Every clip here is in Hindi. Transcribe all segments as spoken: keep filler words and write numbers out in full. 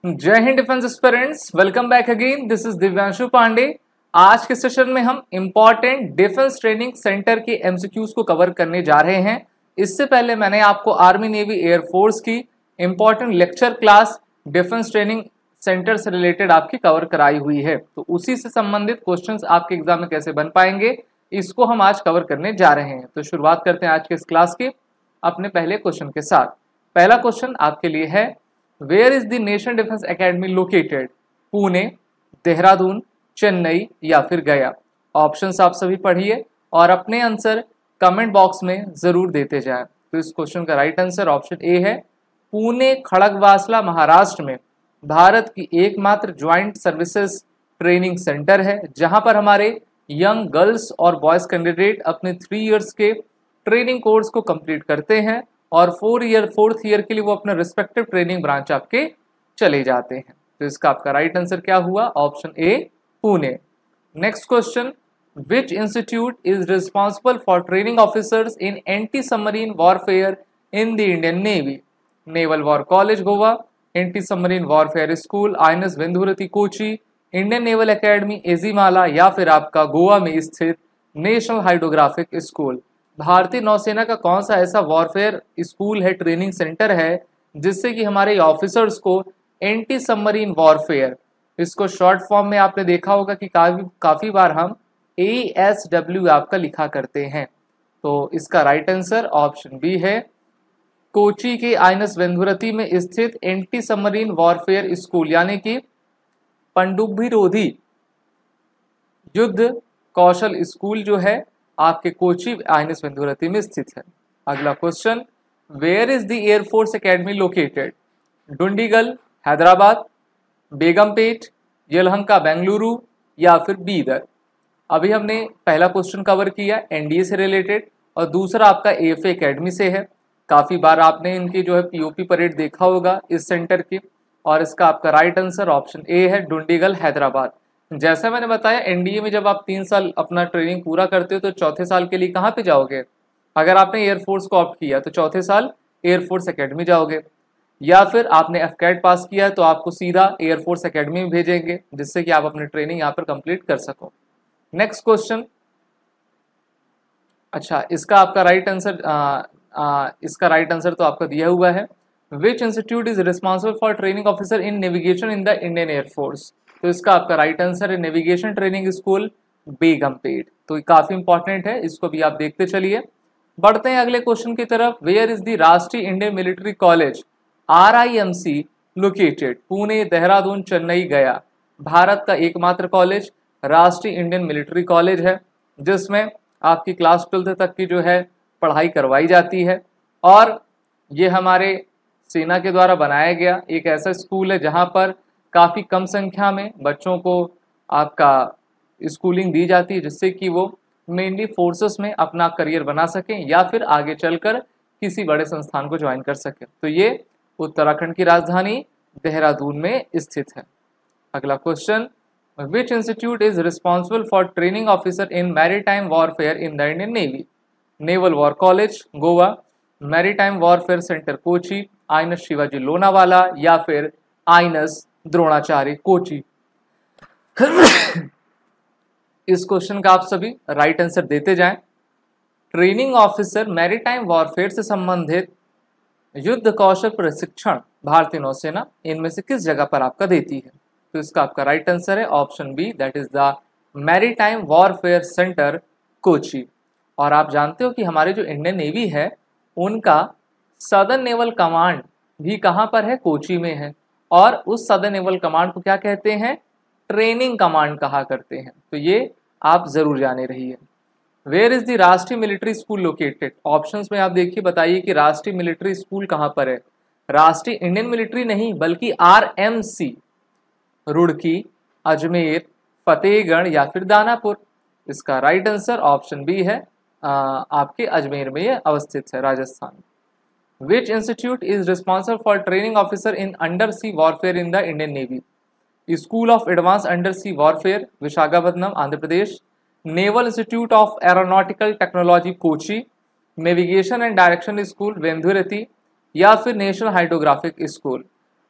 जय हिंद defence aspirants, welcome back again. This is Divyanshu Pandey. आज के सेशन में हम इंपॉर्टेंट डिफेंस ट्रेनिंग सेंटर के एमसीक्यूज को कवर करने जा रहे हैं। इससे पहले मैंने आपको आर्मी, नेवी, एयरफोर्स की important lecture class defence training centre से रिलेटेड आपकी कवर कराई हुई है, तो उसी से संबंधित क्वेश्चंस आपके एग्जाम में कैसे बन पाएंगे इसको हम आज कवर करने जा रहे हैं। तो शुरुआत करते हैं आज के इस क्लास की अपने पहले क्वेश्चन के साथ। पहला क्वेश्चन आपके लिए है, where is the national defence academy located? Pune, Dehradun, Chennai या फिर गया? ऑप्शंस आप सभी पढ़िए और अपने आंसर कमेंट बॉक्स में जरूर देते जाएं। तो इस क्वेश्चन का राइट आंसर ऑप्शन ए है, पुणे खड़गवासला महाराष्ट्र में भारत की एकमात्र ज्वाइंट सर्विसेज ट्रेनिंग सेंटर है, जहां पर हमारे यंग गर्ल्स और बॉयज कैंडिडेट अपने थ्री इयर्स के ट्रेनिंग कोर्स को कंप्लीट करते हैं और फोर ईयर फोर्थ ईयर के लिए वो अपना रिस्पेक्टिव ट्रेनिंग ब्रांच आपके चले जाते हैं। तो इसका आपका राइट आंसर क्या हुआ? Option A, Pune. Next question, which institute is responsible for training officers in anti submarine warfare in the Indian navy? Naval war college Goa, anti submarine warfare school INS Venduruthy Kochi, Indian naval academy Ezhimala या फिर आपका गोवा में स्थित नेशनल हाइड्रोग्राफिक स्कूल? भारतीय नौसेना का कौन सा ऐसा वॉरफेयर स्कूल है, ट्रेनिंग सेंटर है, जिससे कि हमारे ऑफिसर्स को एंटी सबमरीन वॉरफेयर, इसको शॉर्ट फॉर्म में आपने देखा होगा कि काफी काफी बार हम ए एस डब्ल्यू आपका लिखा करते हैं। तो इसका राइट आंसर ऑप्शन बी है, कोची के आईएनएस वेंधुरती में स्थित एंटी सबमरीन वॉरफेयर स्कूल, यानी कि पनडुब्बी रोधी युद्ध कौशल स्कूल जो है आपके कोची आईएनएस वेंधुरती में स्थित है। अगला question, where is the air force academy located? Dundigal Hyderabad, Begumpet, Yelahanka Bengaluru या फिर बीदर? अभी हमने पहला क्वेश्चन कवर किया एनडीए से रिलेटेड और दूसरा आपका एएफए एकेडमी से है। काफी बार आपने इनकी जो है पीओपी परेड देखा होगा इस सेंटर की, और इसका आपका राइट आंसर ऑप्शन ए है, डुंडीगल हैदराबाद। जैसा मैंने बताया, एनडीए में जब आप तीन साल अपना ट्रेनिंग पूरा करते हो तो चौथे साल के लिए कहाँ पे जाओगे? अगर आपने एयरफोर्स को ऑप्ट किया तो चौथे साल एयरफोर्स एकेडमी जाओगे, या फिर आपने एफकैट पास किया तो आपको सीधा एयरफोर्स एकेडमी में भेजेंगे, जिससे कि आप अपनी ट्रेनिंग यहाँ पर कंप्लीट कर सको। नेक्स्ट क्वेश्चन, अच्छा इसका आपका राइट आंसर इसका राइट आंसर तो आपका दिया हुआ है, which institute is responsible for training officer in navigation in the Indian air force? तो इसका आपका राइट आंसर है नेविगेशन ट्रेनिंग स्कूल बेगमपेट। तो ये काफी इंपॉर्टेंट है, इसको भी आप देखते चलिए। बढ़ते हैं अगले क्वेश्चन की तरफ, where is the Rashtriya Indian military college R I M C located? Pune, Dehradun, Chennai, Gaya? Bharat का एकमात्र कॉलेज राष्ट्रीय इंडियन मिलिट्री कॉलेज है, जिसमें आपकी क्लास ट्वेल्थ तक की जो है पढ़ाई करवाई जाती है, और ये हमारे सेना के द्वारा बनाया गया एक ऐसा स्कूल है जहाँ पर काफ़ी कम संख्या में बच्चों को आपका स्कूलिंग दी जाती है, जिससे कि वो मेनली फोर्सेस में अपना करियर बना सकें या फिर आगे चलकर किसी बड़े संस्थान को ज्वाइन कर सकें। तो ये उत्तराखंड की राजधानी देहरादून में स्थित है। अगला question, which institute is responsible for training officer in maritime warfare in the Indian navy? Naval war college Goa, maritime warfare center Kochi, INS Shivaji Lonavala या फिर आईएनएस द्रोणाचार्य कोची? इस क्वेश्चन का आप सभी राइट आंसर देते जाएं। ट्रेनिंग ऑफिसर मैरीटाइम वॉरफेयर से संबंधित युद्ध कौशल प्रशिक्षण भारतीय नौसेना इनमें से किस जगह पर आपका देती है? तो इसका आपका राइट आंसर है option B, that is the maritime warfare center Kochi. और आप जानते हो कि हमारे जो इंडियन नेवी है उनका सदर्न नेवल कमांड भी कहाँ पर है? कोची में है, और उस सदर्न नेवल कमांड को क्या कहते हैं? ट्रेनिंग कमांड कहा करते हैं। तो ये आप जरूर जाने रहिए। Where is the Rashtriya military school located? Options में आप देखिए, बताइए कि राष्ट्रीय मिलिट्री स्कूल कहाँ पर है। राष्ट्रीय इंडियन मिलिट्री नहीं बल्कि R M C, Roorkee, Ajmer, Fatehgarh या फिर दानापुर? इसका राइट आंसर ऑप्शन बी है, आ, आपके अजमेर में ये अवस्थित है, Rajasthan. Which institute is responsible for training officer in undersea warfare in the Indian Navy? School of Advanced Undersea Warfare, Visakhapatnam, Andhra Pradesh. Naval Institute of Aeronautical Technology, Kochi. Navigation and Direction School, वेंधुरती या फिर नेशनल हाइड्रोग्राफिक स्कूल?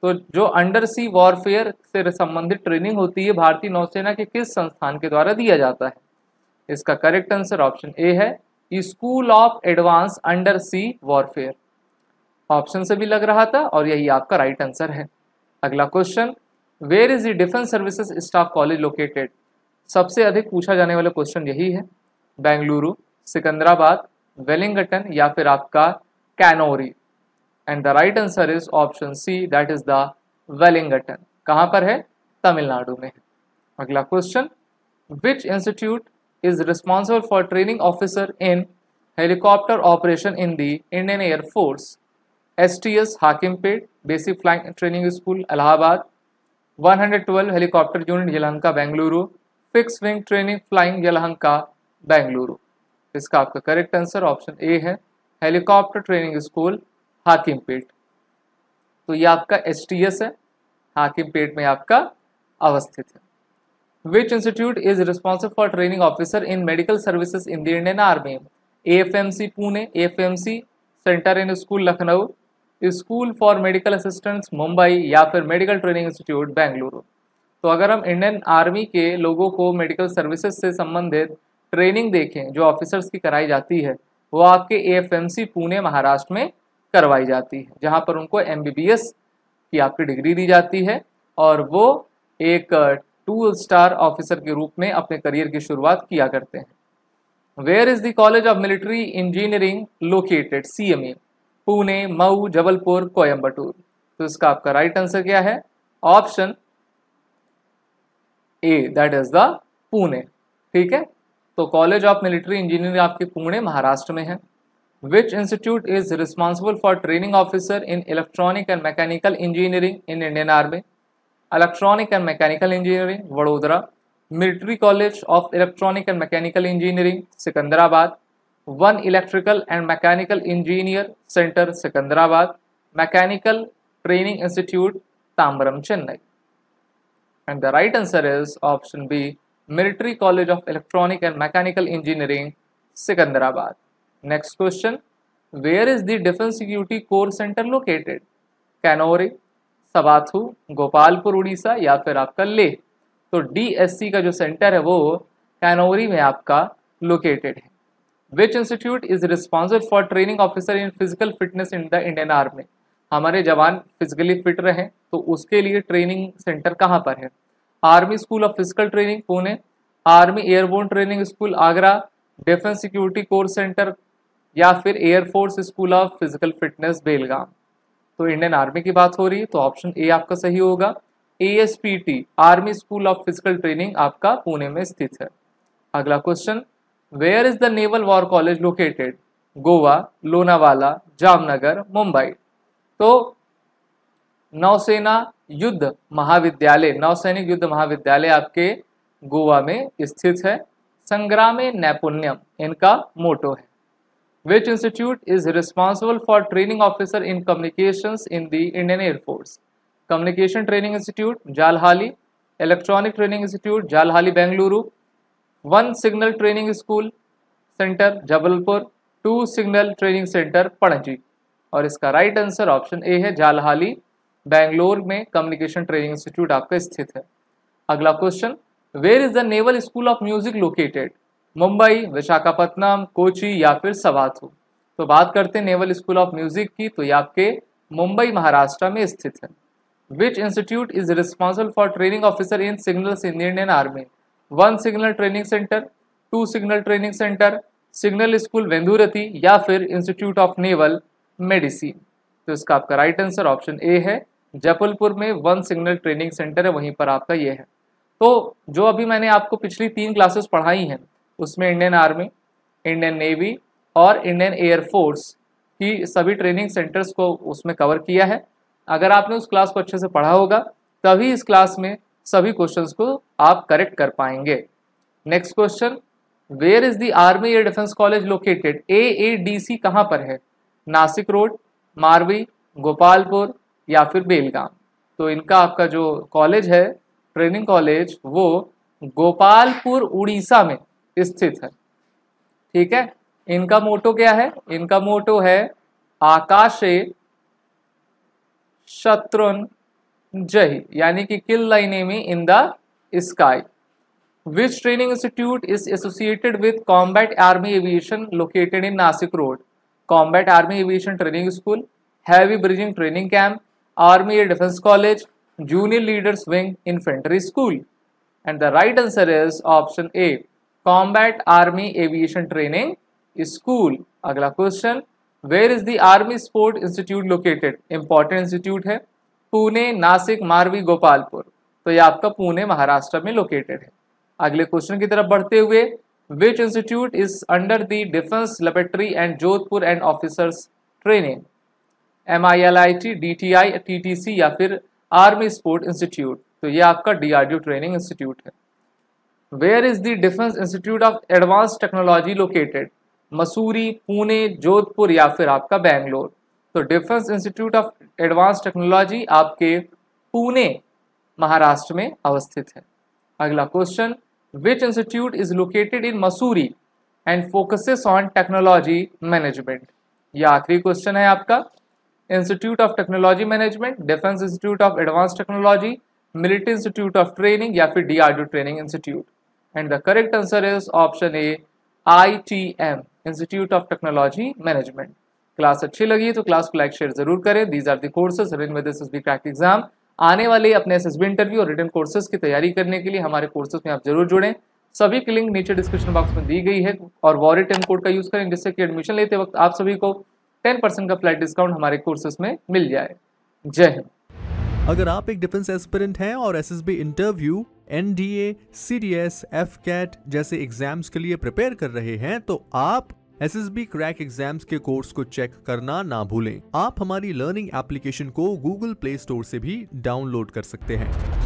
तो जो अंडर सी वॉरफेयर से संबंधित ट्रेनिंग होती है भारतीय नौसेना के किस संस्थान के द्वारा दिया जाता है? इसका करेक्ट आंसर ऑप्शन ए है, school of advance under sea warfare. Option से भी लग रहा था और यही आपका राइट आंसर है। अगला question, where is the defence services staff college located? सबसे अधिक पूछा जाने वाला क्वेश्चन यही है। बेंगलुरु, सिकंदराबाद, वेलिंगटन या फिर आपका कैनोरी? And the right answer is option C, that is the Wellington. कहां पर है? तमिलनाडु में है। अगला question, which institute is responsible for training officer in helicopter operation in the Indian Air Force? S T S Hakimpet, Basic Flying Training School, Allahabad, one twelve Helicopter Unit Yelahanka, Bengaluru, Fixed Wing Training Flying Yelahanka, Bengaluru। इसका आपका करेक्ट आंसर ऑप्शन ए है, हेलीकॉप्टर ट्रेनिंग स्कूल हाकिमपेट। तो ये आपका एस टी एस है, हाकिमपेट में आपका अवस्थित है। Which institute is responsible for training officer in medical services in the Indian Army? A F M C Pune, A F M C center in school Lucknow, school for medical assistants Mumbai या फिर मेडिकल ट्रेनिंग इंस्टीट्यूट बेंगलुरु। तो अगर हम इंडियन आर्मी के लोगों को मेडिकल सर्विसेज से संबंधित ट्रेनिंग देखें जो ऑफिसर्स की कराई जाती है, वो आपके A F M C Pune Maharashtra में करवाई जाती है, जहाँ पर उनको एम बी बी एस की आपकी डिग्री दी जाती है और वो एक टू स्टार ऑफिसर के रूप में अपने करियर की शुरुआत किया करते हैं। Where is the college of military engineering located? C M A, Pune, Mhow, Jabalpur, Coimbatore. तो इसका आपका राइट आंसर क्या है? Option A, that is the Pune. ठीक है, तो कॉलेज ऑफ मिलिट्री इंजीनियरिंग आपके पुणे महाराष्ट्र में है। Which institute is responsible for training officer in electronic and mechanical engineering in Indian army? Electronic and mechanical engineering Vadodara, military college of electronic and mechanical engineering Secunderabad, one electrical and mechanical engineer center Secunderabad, mechanical training institute Tambaram Chennai. And the right answer is option B, military college of electronic and mechanical engineering Secunderabad. Next question, where is the defence security corps center located? कैनोरी, Sabathu, Gopalpur Orissa या फिर आपका लेह? तो डी एस सी का जो सेंटर है वो कैनोरी में आपका लोकेटेड है। Which institute is responsible for training officer in physical fitness in the Indian army? हमारे जवान फिजिकली फिट रहे तो उसके लिए ट्रेनिंग सेंटर कहाँ पर है? Army school of physical training Pune, army airborne training school Agra, defence security corps center या फिर air force school of physical fitness Belgaum? तो इंडियन आर्मी की बात हो रही है तो ऑप्शन ए आपका सही होगा, A S P T army school of physical training आपका पुणे में स्थित है। अगला question, where is the naval war college located? Goa, Lonavala, Jamnagar, Mumbai? तो नौसेना युद्ध महाविद्यालय, नौसैनिक युद्ध महाविद्यालय आपके गोवा में स्थित है। संग्रामे नैपुण्यम इनका मोटो है। Which institute is responsible for training officer in communications in the Indian Air Force? Communication Training Institute Jalahalli, Electronic Training Institute Jalahalli Bengaluru, One Signal Training School center Jabalpur, two signal training center Panaji. और इसका राइट आंसर ऑप्शन ए है, जालहाली बेंगलोर में कम्युनिकेशन ट्रेनिंग इंस्टीट्यूट आपका स्थित है। अगला question, where is the naval school of music located? Mumbai, Visakhapatnam, Kochi या फिर सवाथू? तो बात करते हैं नेवल स्कूल ऑफ म्यूजिक की, तो ये आपके मुंबई महाराष्ट्र में स्थित है। Which institute is responsible for training officer in signals in Indian army? One signal training center, two signal training center, signal school Venduruthy या फिर इंस्टीट्यूट ऑफ नेवल मेडिसिन? तो इसका आपका राइट आंसर ऑप्शन ए है, जबलपुर में वन सिग्नल ट्रेनिंग सेंटर है, वहीं पर आपका ये है। तो जो अभी मैंने आपको पिछली तीन क्लासेस पढ़ाई हैं उसमें इंडियन आर्मी, इंडियन नेवी और इंडियन एयरफोर्स की सभी ट्रेनिंग सेंटर्स को उसमें कवर किया है। अगर आपने उस क्लास को अच्छे से पढ़ा होगा तभी इस क्लास में सभी क्वेश्चंस को आप करेक्ट कर पाएंगे। Next question, where is the army air defence college located? A A D C कहाँ पर है? नासिक रोड, मारवी, गोपालपुर या फिर बेलगाम? तो इनका आपका जो कॉलेज है, ट्रेनिंग कॉलेज, वो गोपालपुर उड़ीसा में स्थित है। ठीक है, इनका मोटो क्या है? इनका मोटो है, आकाशे शत्रुन जही, यानी कि kill the enemy in the sky. Which training institute is associated with combat army aviation located in Nashik road? Combat army aviation training school, heavy bridging training camp, army air defence college, junior leaders wing infantry school. And the right answer is option A, combat army aviation training school. अगला question, where is the army sport institute located? Important institute है, पुणे, नासिक, मारवी, गोपालपुर। तो ये आपका पुणे महाराष्ट्र में लोकेटेड है। अगले क्वेश्चन की तरफ बढ़ते हुए, which institute is under the defence laboratory and Jodhpur and officers training? M I L I T, D T I, T T C या फिर आर्मी स्पोर्ट इंस्टीट्यूट? तो ये आपका D R D O training institute है। Where is the defence institute of advance technology located? Mussoorie, Pune, Jodhpur या फिर आपका बेंगलोर? तो defence institute of advance technology आपके पुणे महाराष्ट्र में अवस्थित है। अगला question, which institute is located in Mussoorie and focuses on technology management? यह आखिरी क्वेश्चन है आपका। Institute of technology management, defence institute of advance technology, military institute of training या फिर D R D O training institute? And the correct answer is option A, I T M, institute of technology management. Class अच्छी लगी तो क्लास को लाइक शेयर जरूर करें। These are the courses written with SSB crack exam. आने वाले अपने एसएसबी इंटरव्यू और रिटन कोर्सेज की तैयारी करने के लिए हमारे कोर्सेज में आप जरूर जुड़ें। सभी की लिंक नीचे डिस्क्रिप्शन बॉक्स में दी गई है और वॉरी टेन कोड का यूज करें, जिससे कि एडमिशन लेते वक्त आप सभी को टेन परसेंट का फ्लैट डिस्काउंट हमारे कोर्सेज में मिल जाए। जय हिंद। अगर आप एक डिफेंस एस्पिरेंट हैं और SSB interview, NDA, CDS, AFCAT जैसे एग्जाम्स के लिए प्रिपेयर कर रहे हैं तो आप एसएसबी क्रैक एग्जाम्स के कोर्स को चेक करना ना भूलें। आप हमारी लर्निंग एप्लीकेशन को गूगल प्ले स्टोर से भी डाउनलोड कर सकते हैं।